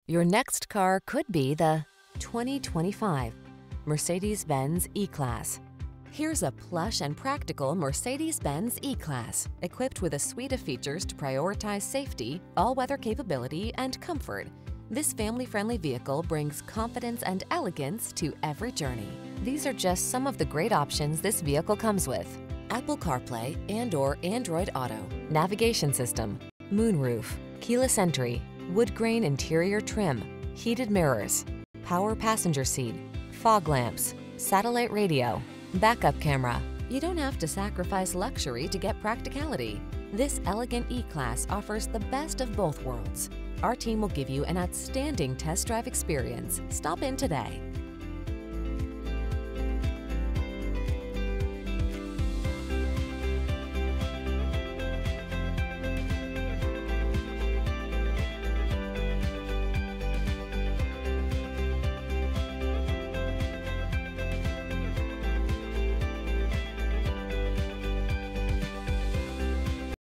Your next car could be the 2025 Mercedes-Benz E-Class. Here's a plush and practical Mercedes-Benz E-Class, equipped with a suite of features to prioritize safety, all-weather capability, and comfort. This family-friendly vehicle brings confidence and elegance to every journey. These are just some of the great options this vehicle comes with: Apple CarPlay and/or Android Auto, navigation system, moonroof, keyless entry, wood grain interior trim, heated mirrors, power passenger seat, fog lamps, satellite radio, backup camera. You don't have to sacrifice luxury to get practicality. This elegant E-Class offers the best of both worlds. Our team will give you an outstanding test drive experience. Stop in today.